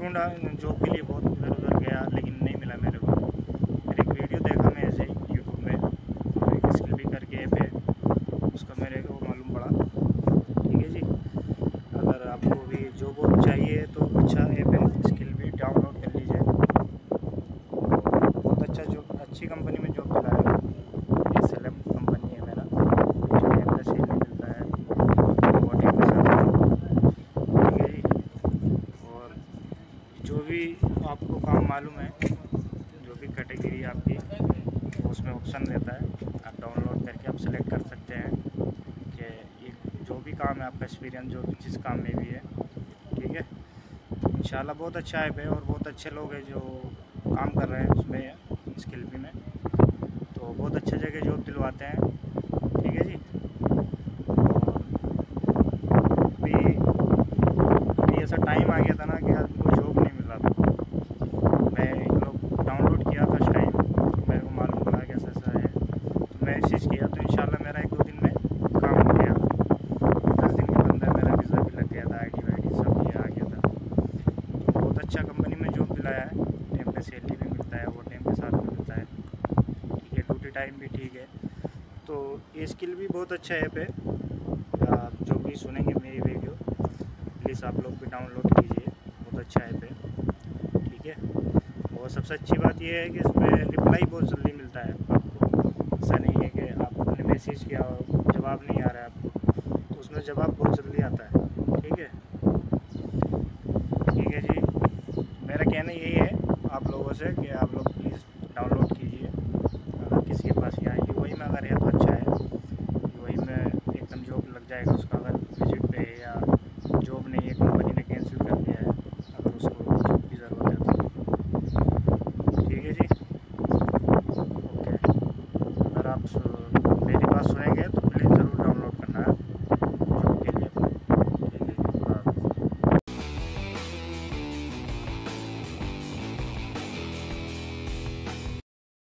ढूंढा जॉब के लिए, बहुत इधर उधर गया लेकिन नहीं मिला मेरे को। फिर एक वीडियो देखा मैं ऐसे ही यूट्यूब में, तो एक स्किल भी करके ऐप है, उसका मेरे को मालूम पड़ा। ठीक है जी, अगर आपको भी जॉब वॉब चाहिए तो अच्छा ऐप है, स्किल भी डाउनलोड कर लीजिए। बहुत अच्छा जॉब, अच्छी कंपनी में जॉब दिला रहा है। SLM कंपनी है मेरा, जो टाइम पे सेल नहीं मिलता है वो टाइम पे साथ। ठीक है जी, और जो भी आपको काम मालूम है, जो भी कैटेगरी आपकी, उसमें ऑप्शन रहता है, आप डाउनलोड करके आप सेलेक्ट कर सकते हैं कि ये जो भी काम है आपका एक्सपीरियंस जो जिस काम में भी है। ठीक है, इंशाल्लाह बहुत अच्छा ऐप है और बहुत अच्छे लोग हैं जो काम कर रहे हैं उसमें स्किल भी में, तो बहुत अच्छे जगह जॉब दिलवाते हैं। ठीक है जी, अभी अभी ऐसा टाइम आ गया था ना कि आदमी को जॉब नहीं मिल रहा था। मैं इन लोग डाउनलोड किया फर्स्ट टाइम, मेरे को मालूम पड़ा कि ऐसा ऐसा है, तो मैं मैसेज किया, तो इंशाल्लाह मेरा 1-2 दिन में काम हो गया। 10 दिन के अंदर मेरा वीज़ा भी लग गया था, ID वाईडी सब ये आ गया था। तो बहुत अच्छा कंपनी में जॉब दिलाया है, टाइम पे सैलरी भी मिलता है, वो टाइम पे साथ में मिलता है। ठीक है, ड्यूटी टाइम भी ठीक है, तो ये स्किल भी बहुत अच्छा ऐप है। आप जो भी सुनेंगे मेरी वीडियो, प्लीज़ आप लोग भी डाउनलोड कीजिए, बहुत अच्छा ऐप है। ठीक है, और सबसे अच्छी बात यह है कि इसमें रिप्लाई बहुत जल्दी मिलता है आपको। ऐसा नहीं है कि आपने मैसेज किया और जवाब नहीं आ रहा है आपको, तो उसमें जवाब बहुत जल्दी आता है। ठीक है, ठीक है जी, मेरा कहना यही है आप लोगों से कि आप